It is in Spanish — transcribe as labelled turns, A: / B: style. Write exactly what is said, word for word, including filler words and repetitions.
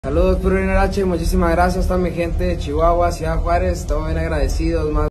A: Saludos, Puro H, muchísimas gracias a toda mi gente de Chihuahua, Ciudad Juárez, estamos bien agradecidos, más